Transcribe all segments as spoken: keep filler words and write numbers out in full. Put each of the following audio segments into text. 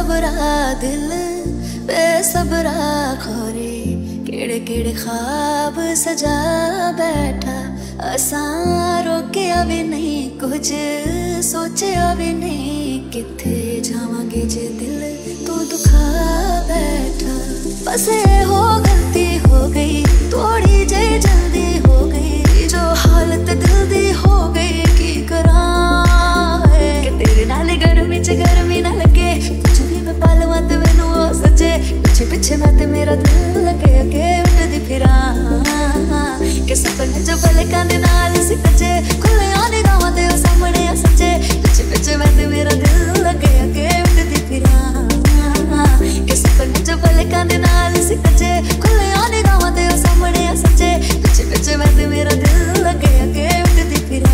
बेसबरा दिल बेसबरा खोरे केड़े केड़े ख्वाब सजा बैठा असां रोकिया भी नहीं कुछ सोचिया भी नहीं किथे जावांगे जे दिल तू दुखा बैठा। बस ये हो गलती हो गई थोड़ी जे जल्दी हो गई जो हालत दिल दी हो गई की करा कि तेरे नाल गर्मी च गर्मी ना लगे कुछ भी मैं पालवा ते मैनू ओ सजे पीछे पीछे मैं ते मेरा दिल लगे अगे उठदी फिरा कि सपने जो पलकां दे नाल सिकजे खुले आने गावां दे सामने आ सजे पीछे पीछे मैं ते मेरा दिल लगे अगे उठदी फिरा कि सपने जो पलकां दे नाल सिकजे खुले आने गावां दे सामने आ सजे पीछे पीछे मैं ते मेरा दिल लगे अगे उठदी फिरा।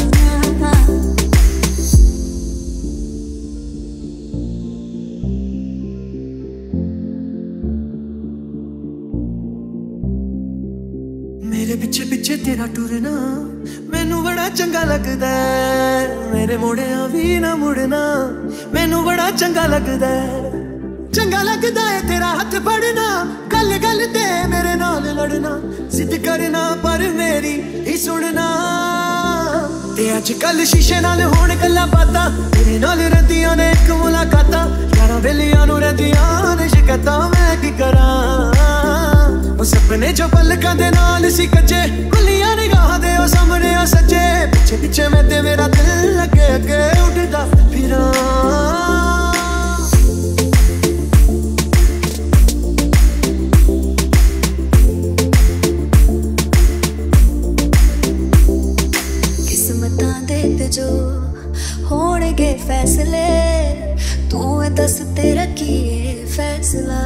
मेरे पिछे पिछे तेरा टुरना मैनू बड़ा चंगा लगदा है मेरे मोड़िया भी ना मुड़ना मैनू बड़ा चंगा लगदा है चंगा लगदा है तेरा हाथ फड़ना गल गल ते मेरे नाल लड़ना जिद करना पर मेरी ही सुनना ते अजकल शीशे नाल होण गल्लां बातां तेरे नाल रहिंदियां ने इक मुलाकातां यारां बेलियां नूं रहिंदियां ने शिकायतां मैं की करां सपने जो पलकां दे नाल सी कच्चे खुलियां निगाहां दे ओ सामने आ सजे पीछे पीछे मैं ते मेरा दिल लगे अगे उठदा फिरा। किस्मतां दे ते जो होणगे फैसले तू दस तेरा की फैसला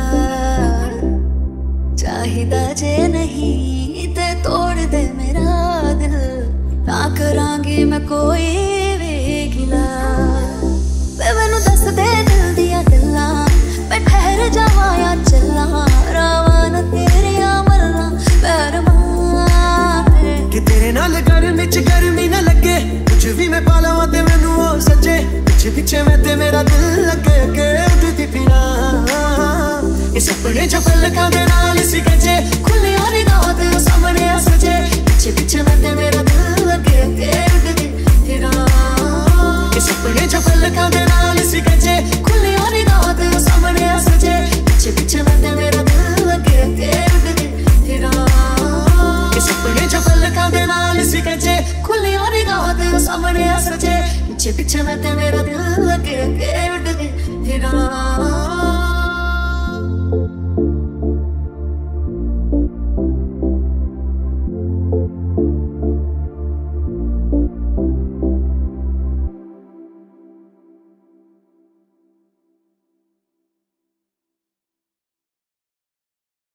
चाहिदा जे नहीं ते तोड़ दे मेरा दिल ना करांगी मैं कोई भी गिला वे मैनू दस दे दिल दियां गल्लां मैं ठहर जावां या चला रावां तेरियां मल्लां पैर मारे कि तेरे नाल गर्मी च गर्मी ना लगे कुछ भी मैं पालवा ते मैनू ओ सजे पीछे पीछे मैं ते मेरा दिल लगे अगे उठदी फिरा ये सपने जो पलकां दे नाल सी कच्चे खुले आने गावां ते सामने आ सजे पीछे पीछे मैं ते मेरा दिल लगे अगे उठदी फिरा ये सपने जो पलकां दे नाल सी कच्चे खुले आने गावां ते सामने आ सजे पीछे पीछे मैं ते मेरा दिल लगे अगे उठदी फिरा ये सपने जो पलकां दे नाल सी कच्चे खुले आने गावां ते सामने आ सजे पीछे पीछे मैं ते मेरा दिल लगे अगे उठदी फिरा।